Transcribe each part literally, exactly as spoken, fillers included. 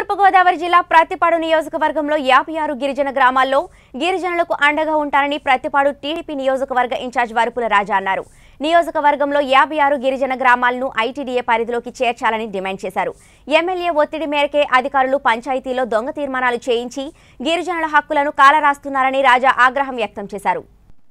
తూర్పు గోదావరి జిల్లా ప్రత్తిపాడు నియోజకవర్గంలో యాభై ఆరు గిరిజన గ్రామాల్లో గిరిజనులకు అండగా ఉంటారని ప్రత్తిపాడు టీడీపీ నియోజకవర్గ ఇన్ఛార్జ్ వరపుల రాజా అన్నారు. నియోజకవర్గంలో యాభై ఆరు గిరిజన గ్రామాలను ఐటీడీఏ పరిధిలోకి చేర్చాలని డిమాండ్ చేశారు. ఎమ్మెల్యే ఒత్తిడి మేరకే అధికారులు పంచాయతీలో దొంగ తీర్మానాలు చేయించి గిరిజనుల హక్కులను కాలరాస్తున్నారని రాజా ఆగ్రహం వ్యక్తం చేశారు.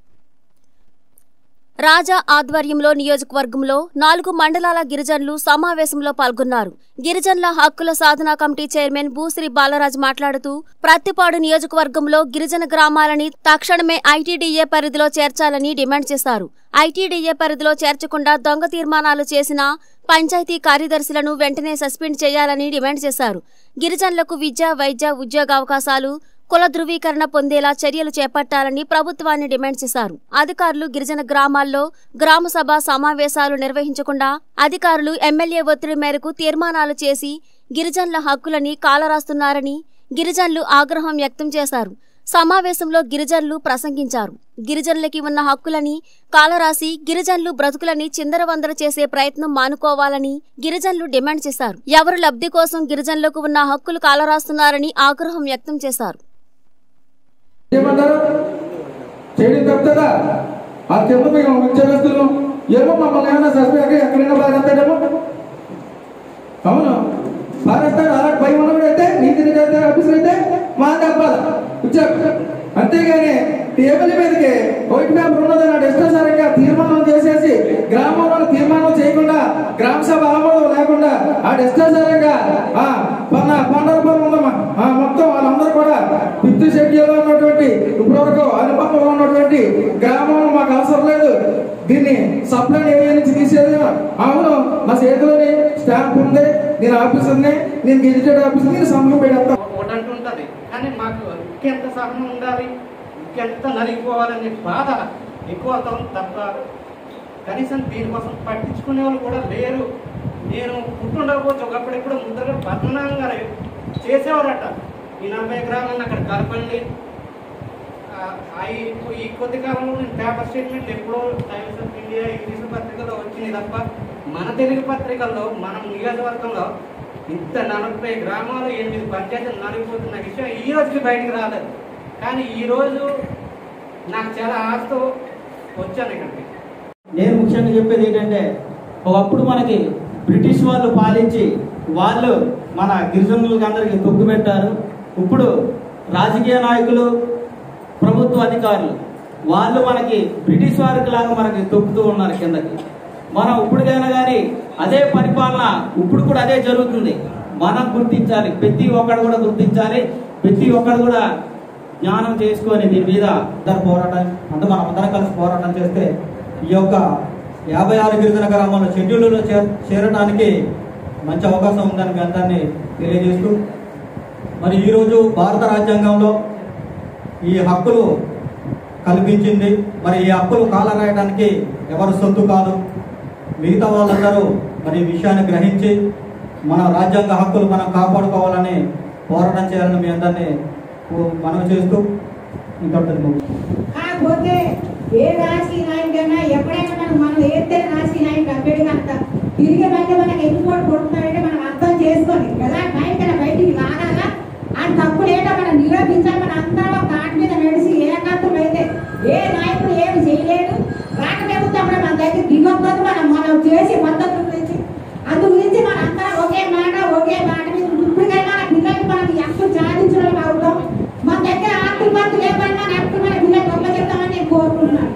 రాజా ఆధ్వర్యంలో నియోజకవర్గంలో నాలుగు మండలాల గిరిజనులు సమావేశంలో పాల్గొన్నారు. గిరిజనుల హక్కుల సాధనా కమిటీ చైర్మన్ భూశ్రీ బాలరాజ్ మాట్లాడుతూ ప్రత్తిపాడు నియోజకవర్గంలో గిరిజన గ్రామాలని తక్షణమే ఐటీడీఏ పరిధిలో చేర్చాలని డిమాండ్ చేశారు. ఐటీడీఏ పరిధిలో చేర్చకుండా దొంగ తీర్మానాలు చేసిన పంచాయతీ కార్యదర్శులను వెంటనే సస్పెండ్ చేయాలని డిమాండ్ చేశారు. గిరిజనులకు విద్య, వైద్య, ఉద్యోగావకాశాలు, కుల ధృవీకరణ పొందేలా చర్యలు చేపట్టాలని ప్రభుత్వాన్ని డిమాండ్ చేశారు. అధికారులు గిరిజన గ్రామాల్లో గ్రామ సభ సమావేశాలు నిర్వహించకుండా అధికారులు ఎమ్మెల్యే ఒత్తిడి మేరకు తీర్మానాలు చేసి గిరిజనుల హక్కులని కాలరాస్తున్నారని గిరిజనులు ఆగ్రహం వ్యక్తం చేశారు. సమావేశంలో గిరిజనులు ప్రసంగించారు. గిరిజనులకి ఉన్న హక్కులని కాలరాసి గిరిజనులు బ్రతుకులని చిందరవందర చేసే ప్రయత్నం మానుకోవాలని గిరిజనులు డిమాండ్ చేశారు. ఎవరు లబ్ధి కోసం గిరిజనులకు ఉన్న హక్కులు కాలరాస్తున్నారని ఆగ్రహం వ్యక్తం చేశారు. ఏమంటారు చేయడం తప్పుతుందా? ఆ తిమ్మకి ఉద్యోగస్తులు ఏమో మమ్మల్ని ఏమైనా సస్పెండ్ ఎక్కడైనా బాధేస్తాడేమో. అవును బాధేస్తాడు. అలాంటి భయం ఉన్నప్పుడైతే నీతి నిజాయితీ ఆఫీసులు అయితే మా తప్పాలి ఉద్యోగం. అంతేగాని టేబుల్ మీదకి వైట్ పేపర్ ఉన్నదని నాడు ఇష్టాసారంగా తీర్మానం చేసేసి గ్రామంలో తీర్మానం చేయకుండా గ్రామ సభ ఆమోదం లేకుండా ఆడు ఇష్టాసారంగా పన్న పండరపురం ఉందమ్మా మొత్తం వాళ్ళందరూ కూడా ఫిఫ్త్ షెడ్యూల్లో ఉన్నటువంటి ఇప్పటివరకు అనుభవంలో ఉన్నటువంటి గ్రామంలో మాకు అవసరం లేదు, దీన్ని సప్లై ఏరియా నుంచి తీసేది. అవును మా చేతిలోని స్టాంప్ ఉంది, నేను ఆఫీసర్ని, నేను గెజిటెడ్ ఆఫీసర్, నేను సంబంధం పెడతాను ఉంటుంది. కానీ మాకు ఇంకెంత సహనం ఉండాలి, ఇంకెంత నలిగిపోవాలనే బాధ ఎక్కువ అవుతాం తప్ప కనీసం దీనికోసం పట్టించుకునే వాళ్ళు కూడా లేరు. నేను పుట్టుండకపోవచ్చు, ఒకప్పుడు కూడా ముద్రగా పద్మనాభంగా చేసేవారట. ఈ నలభై గ్రామాలను అక్కడ కలపండి. ఈ కొద్ది కాలంలో నేను పేపర్ స్టేట్మెంట్ ఎప్పుడో టైమ్స్ ఆఫ్ ఇండియా ఇంగ్లీష్ పత్రికలో వచ్చినాయి తప్ప మన తెలుగు పత్రికల్లో మనం నియోజకవర్గంలో ఇంత నలభై గ్రామాలు ఎనిమిది పంచాయతీలు నలిగిపోతున్న విషయం ఈ రోజుకి బయటకు రాలేదు. కానీ ఈరోజు నాకు చాలా ఆశతో వచ్చాను ఇక్కడికి. నేను ముఖ్యంగా చెప్పేది ఏంటంటే, ఒకప్పుడు మనకి బ్రిటిష్ వాళ్ళు పాలించి వాళ్ళు మన గిరిజనులకు అందరికీ తొక్కు పెట్టారు. ఇప్పుడు రాజకీయ నాయకులు, ప్రభుత్వ అధికారులు వాళ్ళు మనకి బ్రిటిష్ వారికి లాగా మనకి తొక్కుతూ ఉన్నారు కిందకి. మనం ఇప్పటికైనా కానీ అదే పరిపాలన ఇప్పుడు కూడా అదే జరుగుతుంది. మనం గుర్తించాలి, ప్రతి ఒక్కడు కూడా గుర్తించాలి, ప్రతి ఒక్కడు కూడా జ్ఞానం చేసుకొని దీని మీద అందరు పోరాటం అంటే మనం అందరం కలిసి పోరాటం చేస్తే ఈ యొక్క యాభై ఆరు గిరిజన గ్రామాల్లో షెడ్యూల్లో చేరడానికి మంచి అవకాశం ఉందని మీ అందరినీ తెలియజేస్తూ, మరి ఈరోజు భారత రాజ్యాంగంలో ఈ హక్కులు కల్పించింది. మరి ఈ హక్కులు కాలరాయడానికి ఎవరు సొత్తు కాదు. మిగతా వాళ్ళందరూ మరి ఈ విషయాన్ని గ్రహించి మన రాజ్యాంగ హక్కులు మనం కాపాడుకోవాలని పోరాటం చేయాలని మీ అందరినీ మనం చేస్తూ కాకపోతే ఏ రాజకీయ నాయకుడైనా ఎప్పుడైనా మనం మనం ఏదైతే రాజకీయ నాయకుడు అభ్యర్థిగా అంత తిరిగి మధ్య మనకి ఎందుకు కొడుతున్నాడంటే మనం అర్థం చేసుకొని కదా నాయకుల బయటికి రాగాలా ఆ తప్పులు ఏంటో మనం నిరూపించాలి. మన అందరం కాటి మీద నడిచి ఏకాంతం అయితే ఏ నాయకుడు ఏమి చేయలేడు. రాకపోతే అప్పుడు మన దగ్గర దిగొద్దు. మనం మనం చేసి మద్దతు గురించి అందు గురించి మన అందరం ఒకే మాట ఒకే మాట మీద ఇప్పటికైనా మన పిల్లలకి మనం హక్కులు సాధించడం అవుతాం. మన దగ్గర ఆకులు పత్తులు ఏమన్నా హక్కులు మన పిల్లలు గొప్ప చెప్తామని నేను కోరుకుంటున్నాను.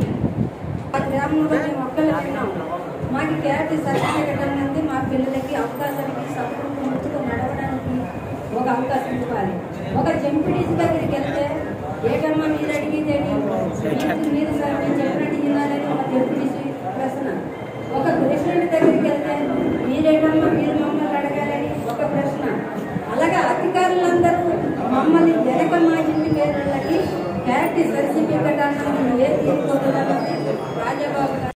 మాకు క్యారెక్టర్ సర్టిఫికేట్ అనేది మా పిల్లలకి అవకాశానికి సంపూర్ణంగా నడవడానికి ఒక అవకాశం ఇవ్వాలి. ఒక జంపిడీసీ దగ్గరికి వెళ్తే ఏకమ్మా మీరు అడిగితే మీరు సార్ నేను చెప్పినట్టు వినాలని ఒక జంపిడీసీ ప్రశ్న. ఒక ప్రెసిడెంట్ దగ్గరికి వెళ్తే మీరేటమ్మా మీరు మమ్మల్ని అడగాలని ఒక ప్రశ్న. అలాగే అధికారులందరూ మమ్మల్ని వెనక మా ఇంటి పేర్లకి క్యారెక్టర్ సర్టిఫికేట్ అన్నది ఏ తీసుకోవాలన్నది రాజాబాబు